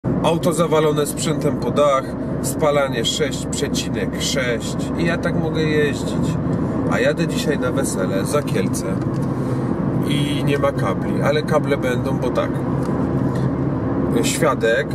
Auto zawalone sprzętem po dach, spalanie 6,6 i ja tak mogę jeździć. A jadę dzisiaj na wesele za Kielce i nie ma kabli, ale kable będą, bo tak. Świadek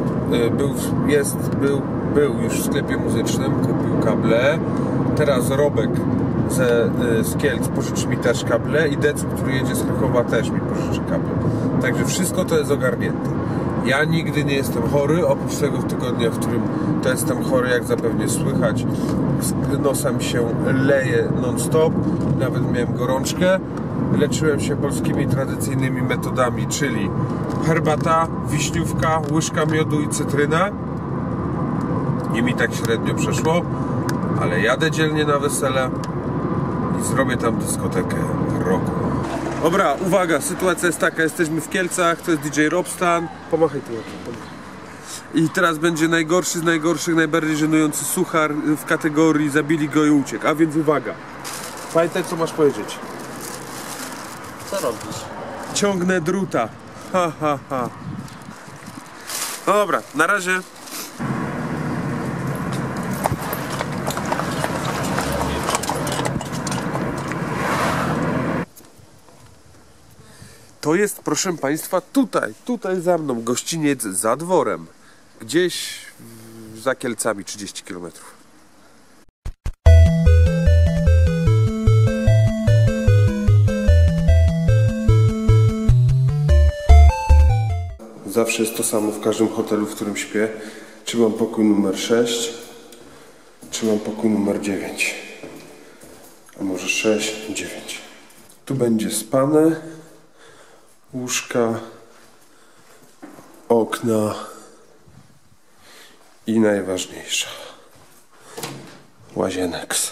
był już w sklepie muzycznym, kupił kable. Teraz Robek z Kielc pożyczy mi też kable i Decu, który jedzie z Krakowa, też mi pożyczy kable. Także wszystko to jest ogarnięte. Ja nigdy nie jestem chory, oprócz tego tygodnia, w którym to jestem chory, jak zapewne słychać. Nosem się leje non-stop, nawet miałem gorączkę. Leczyłem się polskimi tradycyjnymi metodami, czyli herbata, wiśniówka, łyżka miodu i cytryna. Nie mi tak średnio przeszło, ale jadę dzielnie na wesele i zrobię tam dyskotekę roku. Dobra, uwaga, sytuacja jest taka, jesteśmy w Kielcach, to jest DJ Robstan. Pomachaj tu, pomachaj. I teraz będzie najgorszy z najgorszych, najbardziej żenujący suchar w kategorii zabili go i uciekł. A więc uwaga, pamiętaj, co masz powiedzieć. Co robisz? Ciągnę druta. Ha, ha, ha. No dobra, na razie. To jest, proszę Państwa, tutaj za mną, gościniec za dworem. Gdzieś za Kielcami, 30 km. Zawsze jest to samo w każdym hotelu, w którym śpię. Czy mam pokój numer 6, czy mam pokój numer 9. A może 6, 9. Tu będzie spane, łóżka, okna i najważniejsza, łazieneks.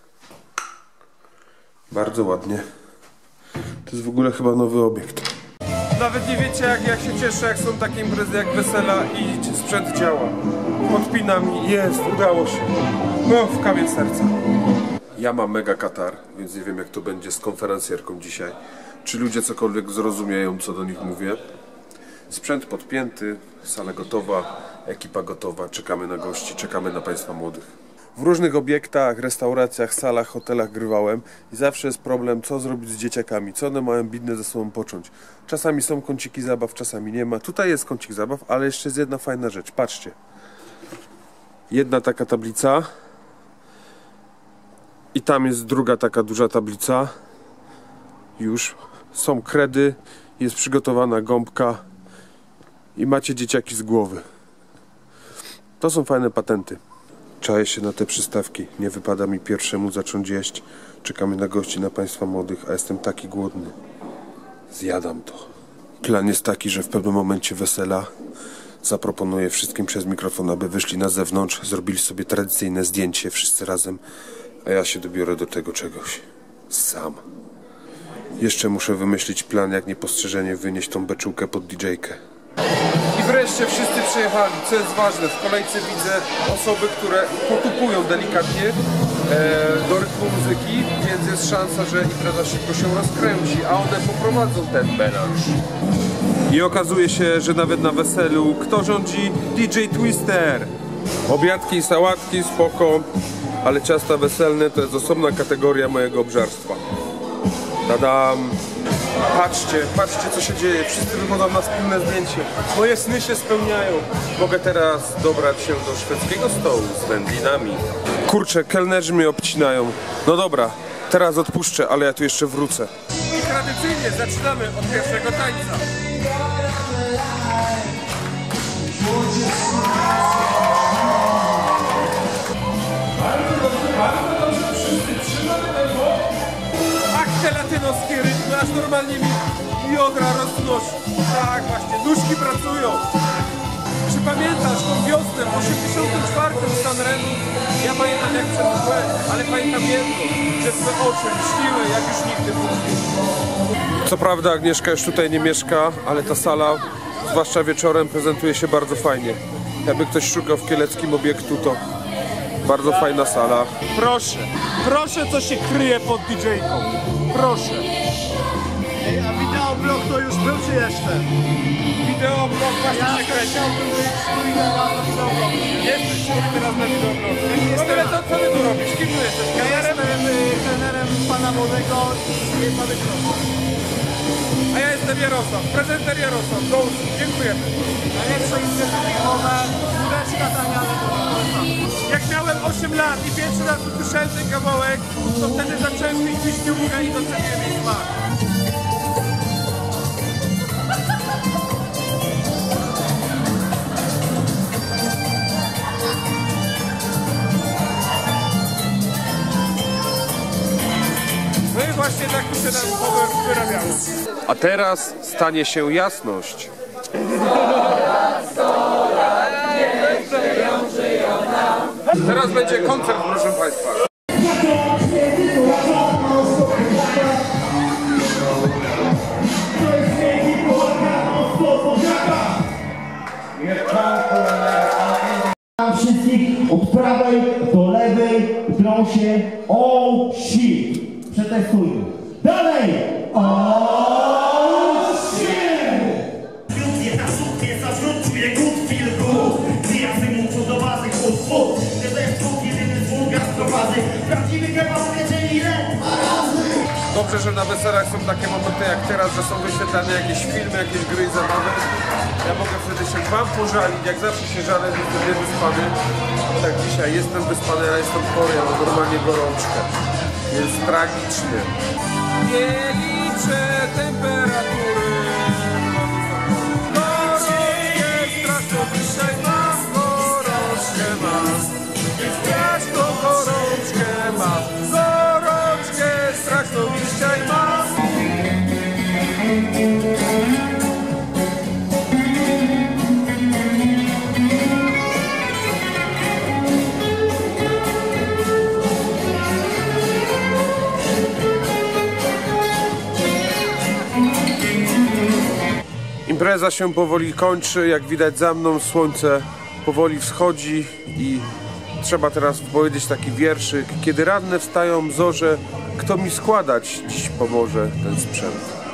Bardzo ładnie. To jest w ogóle chyba nowy obiekt. Nawet nie wiecie, jak się cieszę, jak są takie imprezy jak wesela i sprzęt działa. Podpinam i jest, udało się. No, w kamień serca. Ja mam mega katar, więc nie wiem, jak to będzie z konferencjerką dzisiaj. Czy ludzie cokolwiek zrozumieją, co do nich mówię. Sprzęt podpięty, sala gotowa, ekipa gotowa, czekamy na gości, czekamy na Państwa młodych. W różnych obiektach, restauracjach, salach, hotelach grywałem i zawsze jest problem, co zrobić z dzieciakami, co one mają bidne ze sobą począć. Czasami są kąciki zabaw, czasami nie ma. Tutaj jest kącik zabaw, ale jeszcze jest jedna fajna rzecz, patrzcie. Jedna taka tablica i tam jest druga taka duża tablica. Już są kredy, jest przygotowana gąbka i macie dzieciaki z głowy. To są fajne patenty. Czaję się na te przystawki. Nie wypada mi pierwszemu zacząć jeść. Czekamy na gości, na Państwa młodych, a jestem taki głodny. Zjadam to. Plan jest taki, że w pewnym momencie wesela zaproponuję wszystkim przez mikrofon, aby wyszli na zewnątrz, zrobili sobie tradycyjne zdjęcie wszyscy razem, a ja się dobiorę do tego czegoś sam. Jeszcze muszę wymyślić plan, jak niepostrzeżenie wynieść tą beczułkę pod DJ-kę. I wreszcie wszyscy przyjechali, co jest ważne. W kolejce widzę osoby, które potupują delikatnie do rytmu muzyki, więc jest szansa, że impreza szybko się rozkręci, a one poprowadzą ten melanż. I okazuje się, że nawet na weselu kto rządzi? DJ Twister. Obiadki i sałatki, spoko, ale ciasta weselne to jest osobna kategoria mojego obżarstwa. Tadam! Patrzcie, co się dzieje. Wszyscy wychodzą na wspólne zdjęcie. Moje sny się spełniają. Mogę teraz dobrać się do szwedzkiego stołu z wędlinami. Kurczę, kelnerzy mnie obcinają. No dobra, teraz odpuszczę, ale ja tu jeszcze wrócę. I tradycyjnie zaczynamy od pierwszego tańca. Ach, te latynoskie rytmy, aż normalnie mi biodra roznosi. Tak, właśnie, nóżki pracują. Czy pamiętasz tą wiosnę w 84 w Sanremo? Ja pamiętam jak przed mgłę, ale pamiętam jedno, że swe oczy śniły jak już nigdy później. Co prawda Agnieszka już tutaj nie mieszka, ale ta sala, zwłaszcza wieczorem, prezentuje się bardzo fajnie. Jakby ktoś szukał w kieleckim obiektu, to bardzo fajna sala. Proszę, co się kryje pod DJ-ką. Proszę. A wideoblog to już był czy jeszcze? Wideoblog właśnie się kręci. Chciałbym być czujny razem z tobą. Jesteś człowiek teraz na wideoblog. W ogóle co ty tu robisz? Kim ty jesteś? Ja jestem trenerem pana młodego i pana Krosa. A ja jestem Jarosław, prezenter Jarosław. Do usług. Dziękujemy. Najlepsze imprezy filmowe, chmureczka tania, ale to polecam. Jak miałem 8 lat i pierwszy raz usłyszałem ten kawałek, to wtedy zacząłem pić wiśniówkę i doceniłem jej smak. No i właśnie tak tu się nam wyrabiało. A teraz stanie się jasność. Teraz będzie koncert, proszę Państwa. Wszystkich od prawej do lewej drą się oh shit. Przetestujmy. Dalej! Oh shit! Jedna sukcesa wrzucił good feel good. Zjazdy muszą do bazy chłop. Te zeszczuk jedyny z wulgar prowadzy. Prawdziwy kebab wiecie ile? Dobrze, że na weselach są takie momenty jak teraz, że są wyświetlane jakieś filmy, jakieś gry i zabawy. Ja mogę wtedy się wam pożalić, jak zawsze się żalę, że jestem niewyspany. Tak dzisiaj jestem wyspany, a jestem chory, ja mam normalnie gorączkę. Jest tragicznie. Nie liczę temperatury. Gorączkę straszną dzisiaj mam, gorączkę mam. Straszną gorączkę mam. Gorączkę straszną dzisiaj mam. Impreza się powoli kończy, jak widać za mną słońce powoli wschodzi i trzeba teraz powiedzieć taki wierszyk. Kiedy ranne wstają zorze, kto mi składać dziś pomoże ten sprzęt?